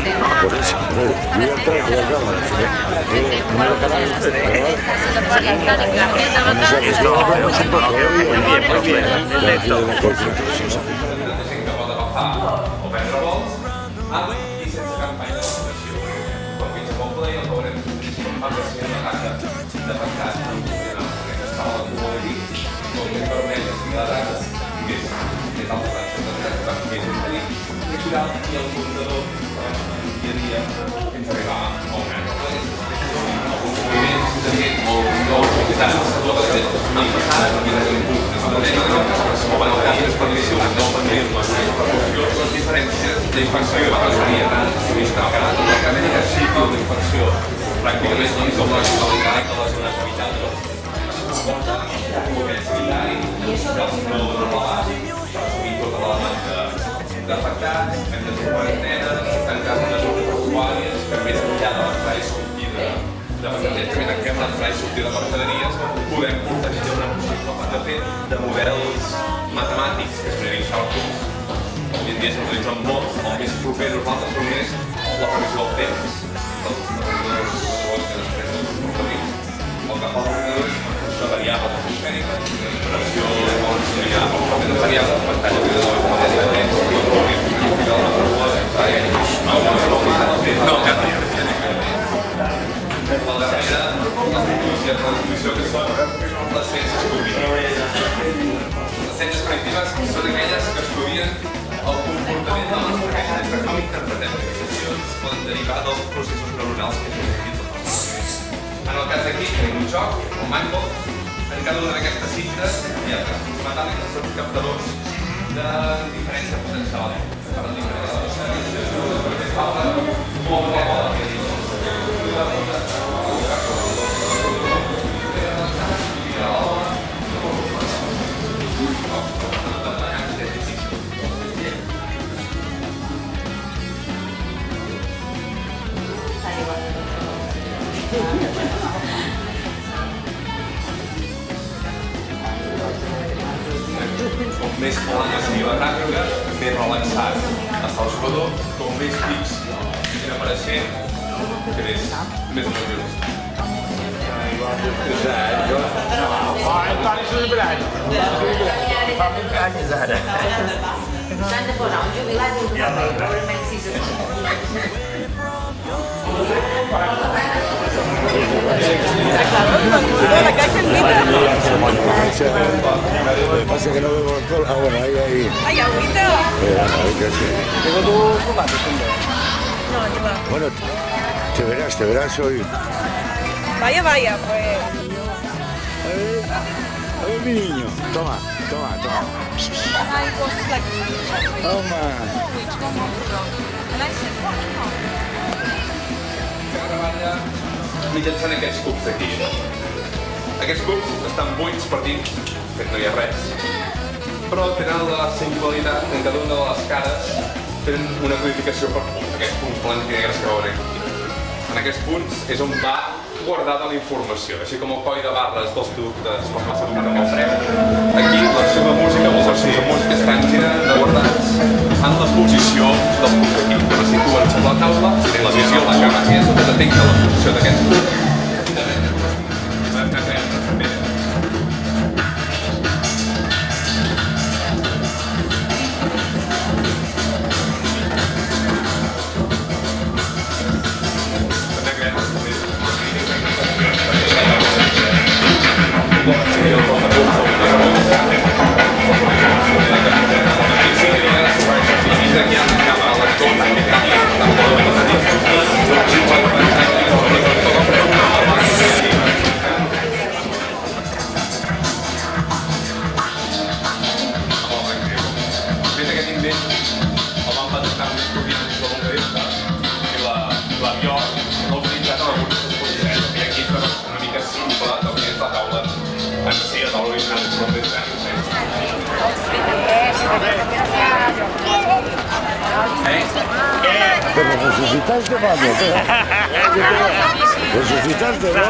Por eso, yo voy a entrar con la cámara. No lo canal i el comptador dia a dia fins a arribar a un any. Els moviments molt propietats, l'any passat, es mouen els canvis per l'estiu, no per les diferències d'infecció i la xifra d'infecció pràcticament com la totalitat de les zones habitades. D'afectats, hem de fer quarantenes, tancar unes zones portuàries, que més enllà de l'entrada i sortida de mercaderies, que tanquem l'entrada i sortida de mercaderies, podem protegir una possible. De fet, de models matemàtics, que es preveien càlculs, avui en dia s'utilitzen molt, el més proper a nosaltres només la previsió del temps, dels ordinadors que després dels comportaments. El que fa l'ordinador és una variable atmosfèrica, pressió variable, pantalla de les ciències cognitives són aquelles que estudien el comportament de la nostra ment, des de com interpretem les decisions poden derivar dels processos neuronals que hem dins del nostre. En el cas d'aquí tenim un joc, un Mindball. En cada una d'aquestes cintes hi ha cascos metàl·lics, són captadors de diferència potencial. Per la com més formes i la gràfica, més relaxat està el jugador, com més pics aniran apareixent, que és més nerviós. S'han de posar un jubilat i un paper, probablement si Lo que pasa es que no veo alcohol. Ah, bueno, ahí. ¡Ay, agüita! ¿Tengo tu tomate? No, ni va. Bueno, te verás hoy. Vaya, pues. A ver, mi niño. Toma. Toma. Treballa mitjançant aquests cubs d'aquí. Aquests cubs estan buits per dins, fet no hi ha res, però tenen la singularitat en cada una de les cares fent una codificació per punts, aquests punts blancs i negres que veuen aquí. En aquests punts és on va guardada la informació, així com el codi de barres dels productes quan passa d'un amb el preu. Aquí l'arxiu de música o els arxius de música estan generant guardats en la posició dels punts d'aquí, que se situen sobre la taula, tenen la visió, la càmera que és on detecta la posició d'aquests punts. Pero resucitaste, Pablo. Resucitaste, ¿no?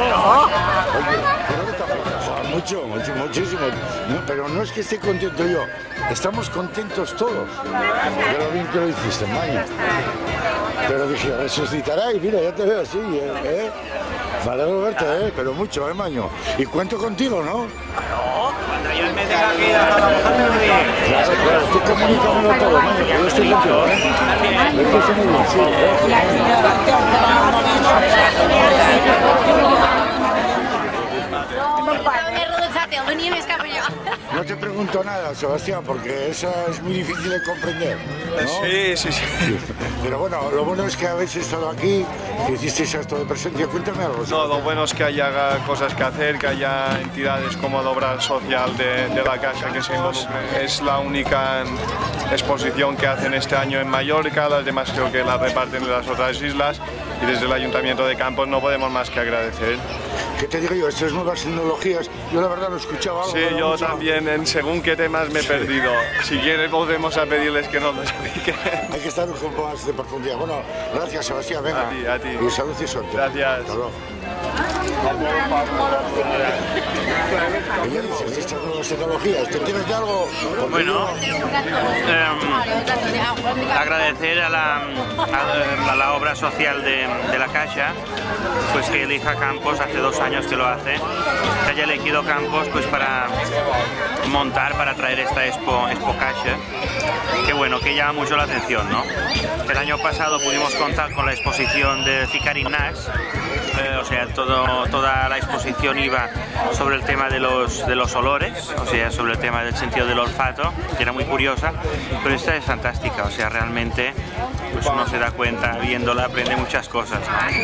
Muchísimo. No, pero no es que esté contento yo. Estamos contentos todos. De lo bien que lo hiciste, Mani. Pero dije, resucitará y mira, ya te veo así, ¿eh? Me alegro verte, pero mucho, Maño. Y cuento contigo, ¿no? No, cuando yo me tenga que ir a trabajar me voy. Claro, tú comunícamelo todo, Maño, que yo estoy contigo, ¿eh? Esto muy bien, sí. No te pregunto nada, Sebastián, porque esa es muy difícil de comprender, ¿no? Sí. Pero bueno, lo bueno es que habéis estado aquí, que hicisteis acto de presencia. Cuéntame algo. No, lo bueno es que haya cosas que hacer, que haya entidades como la obra social de la Caixa que se involucre. Es la única exposición que hacen este año en Mallorca, las demás creo que las reparten en las otras islas, y desde el Ayuntamiento de Campos no podemos más que agradecer. ¿Qué te digo yo? Estas nuevas tecnologías, yo la verdad lo escuchaba algo. Sí, yo también, en según qué temas me he perdido. Si quieres volvemos a pedirles que nos lo expliquen. Hay que estar un poco más de profundidad. Bueno, gracias, Sebastián, venga. A ti. Y salud y suerte. Gracias. Hasta luego. ¿Qué dices? Estas nuevas tecnologías, ¿te tienes de algo? Bueno, agradecer a la obra social de la Caixa, pues que elija Campos, hace 2 años que lo hace, que haya elegido Campos pues para montar, para traer esta Expo Caixa, que bueno, que llama mucho la atención, ¿no? El año pasado pudimos contar con la exposición de Ficarín Nax, o sea, toda la exposición iba sobre el tema de los olores, o sea, sobre el tema del sentido del olfato, que era muy curiosa, pero esta es fantástica, o sea, realmente pues uno se da cuenta, viéndola aprende muchas cosas,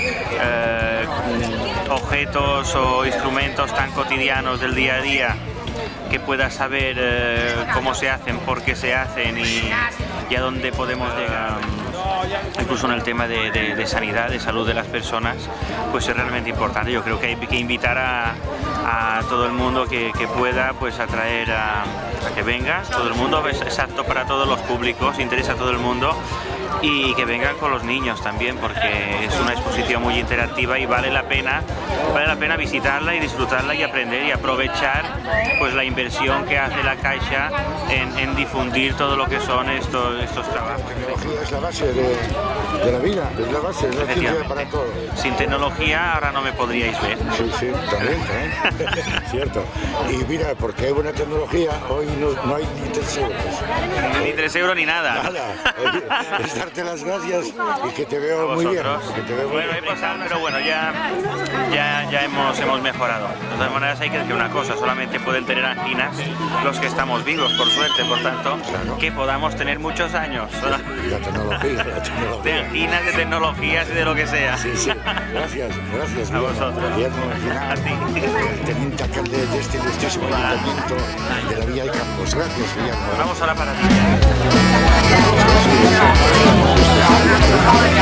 ¿no? Objetos o instrumentos tan cotidianos del día a día que puedas saber cómo se hacen, por qué se hacen y a dónde podemos llegar, incluso en el tema de sanidad, de salud de las personas, pues es realmente importante. Yo creo que hay que invitar a todo el mundo que pueda, pues atraer a que venga, todo el mundo, es apto para todos los públicos, interesa a todo el mundo, y que vengan con los niños también, porque es una exposición muy interactiva y vale la pena visitarla y disfrutarla y aprender y aprovechar pues la inversión que hace la Caixa en difundir todo lo que son estos trabajos. La tecnología es la base de la vida, es la base, es la ciencia para todo. Sin tecnología ahora no me podríais ver. Sí, también. Cierto. Y mira, porque hay buena tecnología, hoy no hay ni 3 euros. Ni 3 euros ni nada. Nada. Es darte las gracias y que te veo muy bien. Bueno, he pasado, pero bueno, ya hemos mejorado. De todas maneras hay que decir una cosa, solamente pueden tener anginas los que estamos vivos, por suerte, por tanto, que podamos tener muchos años. La tecnología. De anginas, de tecnologías y de lo que sea. Sí. Gracias. A vosotros. A ti. Teniente alcalde de este ilustrísimo ayuntamiento de la Villa de Campos. Gracias, Guillermo. Vamos ahora para ti.